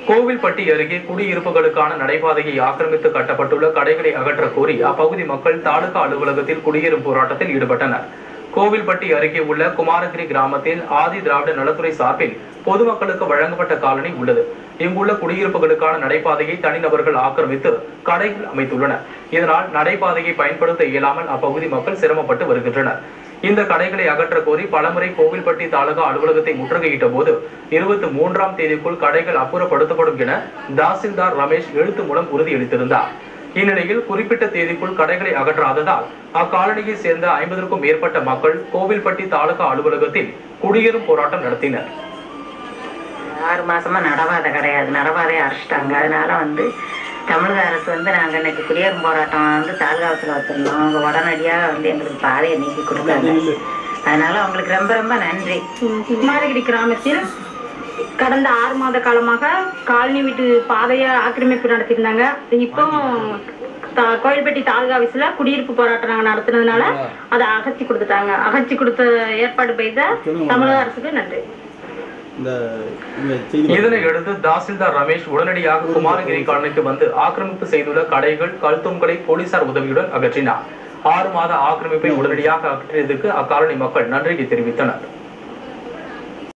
கோவில்பட்டி அருகே குடியிருப்புகளுக்கான நடைபாதையை ஆக்கிரமித்து கட்டப்பட்டுள்ள கடைகளை அகற்ற கோரி அப்பகுதி மக்கள் தாலுகா அலுவலகத்தில் குடியேறும் போராட்டத்தில் ஈடுபட்டனர். கோவில்பட்டி அருகே உள்ள குமாரகிரி கிராமத்தில் ஆதி திராவிட நலத்துறை சார்பில் பொதுமக்களுக்கு வழங்கப்பட்ட காலனி உள்ளது. இங்குள்ள குடியிருப்புகளுக்கான நடைபாதையை தனிநபர்கள் ஆக்கிரமித்து கடைகள் அமைத்துள்ளனர். இதனால் நடைபாதையை பயன்படுத்த இயலாமல் அப்பகுதி மக்கள் சிரமப்பட்டு வருகின்றனர். இந்த கடைகளை அகற்ற கோரி பலமுறை கோவில்பட்டி தாலுகா அலுவலகத்தை முற்றுகையிட்ட போது 23ஆம் தேதிக்குள் கடைகள் அப்புறப்படுத்தப்படும் என தாசில்தார் ரமேஷ் எழுத்து மூலம் உறுதியளித்திருந்தார். இந்நிலையில் குறிப்பிட்ட தேதிக்குள் கடைகளை அகற்றாததால் அக்காலனியை சேர்ந்த 50க்கும் மேற்பட்ட மக்கள் கோவில்பட்டி தாலுகா அலுவலகத்தில் குடியேறும் போராட்டம் நடத்தினர். 6 மாசமா நடவாத கிடையாது, நடவாதையை அரைச்சிட்டாங்க. அதனால தமிழக அரசு நாங்க இன்னைக்கு குடியேறும் போராட்டம் தாலுகாவில் வச்சிருந்தோம். அவங்க உடனடியாக எங்களுக்கு பாதையை நீக்கி கொடுத்தாங்க. அதனால அவங்களுக்கு ரொம்ப ரொம்ப நன்றி. குமாரகிரி கிராமத்தில் கடந்த 6 மாத காலமாக காலனி வீட்டு பாதையை ஆக்கிரமிப்பு நடத்திருந்தாங்க. இப்போ கோயில்பட்டி தாலுகா ஆபீஸ்ல குடியிருப்பு போராட்டம் நாங்க நடத்தினதுனால அதை அகற்றி கொடுத்துட்டாங்க. அகற்றி கொடுத்த ஏற்பாடு செய்த தமிழக அரசுக்கு நன்றி. இதனையடுத்து தாசில்தார் ரமேஷ் உடனடியாக குமாரகிரி காலனிக்கு வந்து ஆக்கிரமிப்பு செய்துள்ள கடைகள், கல்தூம்களை போலீசார் உதவியுடன் அகற்றினார். 6 மாத ஆக்கிரமிப்பை உடனடியாக அகற்றியதற்கு அக்காலனி மக்கள் நன்றியை தெரிவித்தனர்.